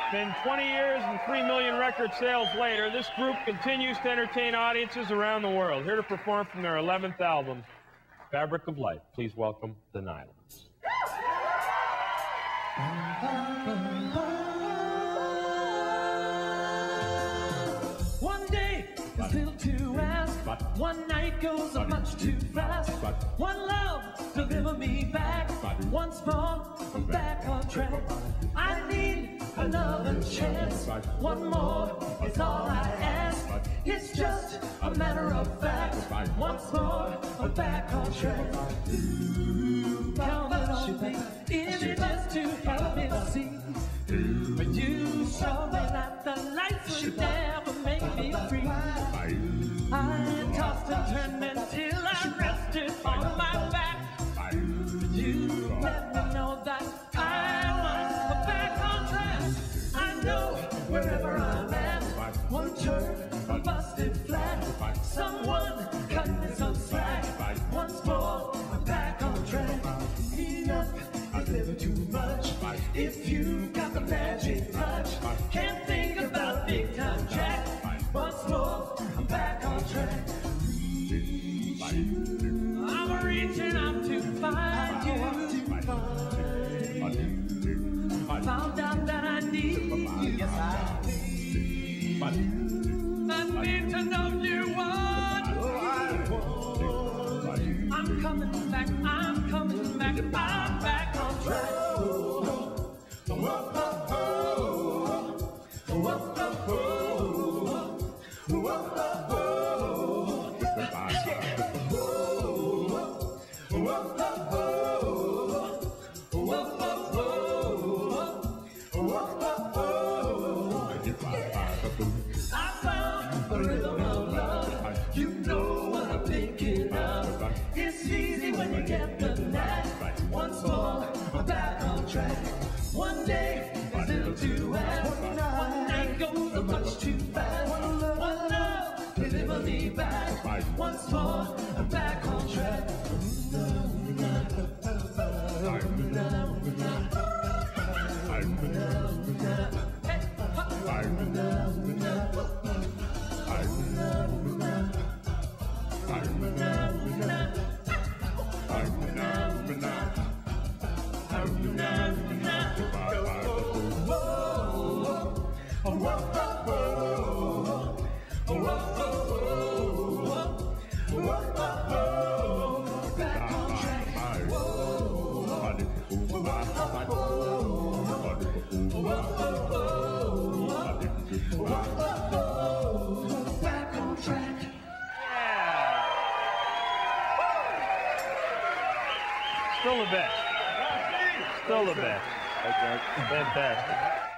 been 20 years and 3 million record sales later, this group continues to entertain audiences around the world. Here to perform from their 11th album, Fabric of Life, please welcome the Nylons. One day is little too fast, one night goes much too fast. One love, deliver me back, once more, I'm back on track. I need another chance, one more is all I ask. It's just a matter of fact, once more, I'm back on track. Counting on me, images to help me see. But you saw me that the lights would never make me free. I tossed and turned until I rested on my back. But you let me know that I was back on track. I know wherever I'm at, one turn, I'm busted flat. Someone cut me some slack. Once more, I'm back on track. Enough, I live too much. If you got the magic touch, can't think about big time Jack. Once more, I'm back on track. I'm reaching out to find you. Found out that I need you. Yes, I need. I need to know you want. I'm coming back. I'm coming back. I'm back on track. I found the rhythm of love. You know what I'm thinking of. It's easy when you get the knack. Once more, I'm back on track. One day is little too fast. One night goes much too fast. One love, deliver me back. Once more, I'm back on track. Back on track. Yeah. Still the best. Still the best. Fantastic.